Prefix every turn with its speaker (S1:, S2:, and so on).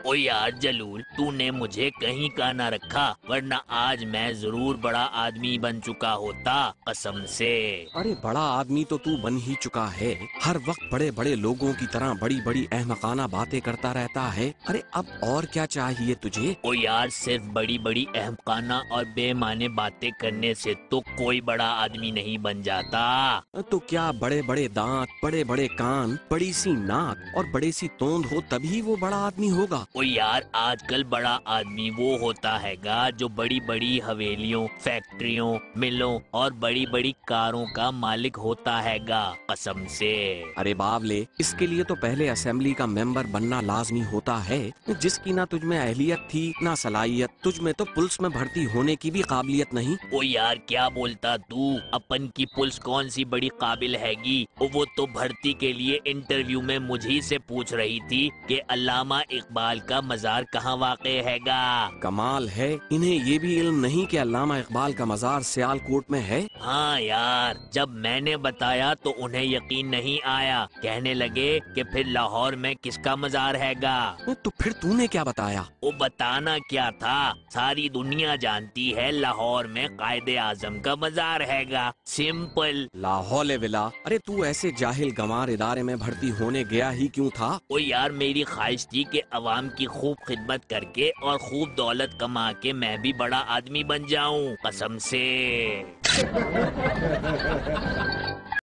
S1: او یار جلول، تو نے مجھے کہیں کا نہ رکھا، ورنہ آج میں ضرور بڑا آدمی بن چکا ہوتا، قسم سے۔
S2: ارے بڑا آدمی تو تو بن ہی چکا ہے، ہر وقت بڑے بڑے لوگوں کی طرح بڑی بڑی احمقانہ باتیں کرتا رہتا ہے۔ ارے اب اور کیا چاہیے تجھے؟
S1: او یار صرف بڑی بڑی احمقانہ اور بے معنی باتیں کرنے سے تو کوئی بڑا آدمی نہیں بن جاتا۔
S2: تو کیا بڑے بڑے دانت، بڑے بڑے کان، بڑی سی ناک اور بڑی سی توند ہو تبھی وہ بڑا آدمی ہوگا؟
S1: او یار آج کل بڑا آدمی وہ ہوتا ہے گا جو بڑی بڑی حویلیوں، فیکٹریوں، ملوں اور بڑی بڑی کاروں کا مالک ہوتا ہے گا، قسم سے۔
S2: ارے باولے، اس کے لیے تو پہلے اسمبلی کا ممبر بننا لازمی ہوتا ہے، جس کی نہ تجھ میں اہلیت تھی نہ صلاحیت، تجھ میں تو پولیس میں بھرتی ہونے کی بھی قابلیت نہیں۔
S1: او یار کیا بولتا تو، اپن کی پولیس کون سی بڑی قابل ہے گی، وہ تو بھرتی کے لیے انٹرویو میں مجھی سے پوچھ رہی تھی کہ علامہ اقبال کا مزار کہاں واقع ہے گا۔
S2: کمال ہے، انہیں یہ بھی علم نہیں کہ علامہ اقبال کا مزار سیال کوٹ میں ہے۔
S1: ہاں یار، جب میں نے بتایا تو انہیں یقین نہیں آیا، کہنے لگے کہ پھر لاہور میں کس کا مزار ہے گا۔
S2: تو پھر تو نے کیا بتایا؟
S1: وہ بتانا کیا تھا، ساری دنیا جانتی ہے لاہور میں قائد اعظم کا مزار ہے گا، سمپل۔
S2: لا حول ولا، ارے تو ایسے جاہل گنوار ادارے میں بھرتی ہونے گیا ہی کیوں تھا؟
S1: او یار میری خواہش تھی کہ عوام کی خوب خدمت کر کے اور خوب دولت کما کے میں بھی بڑا آدمی بن جاؤں، قسم سے۔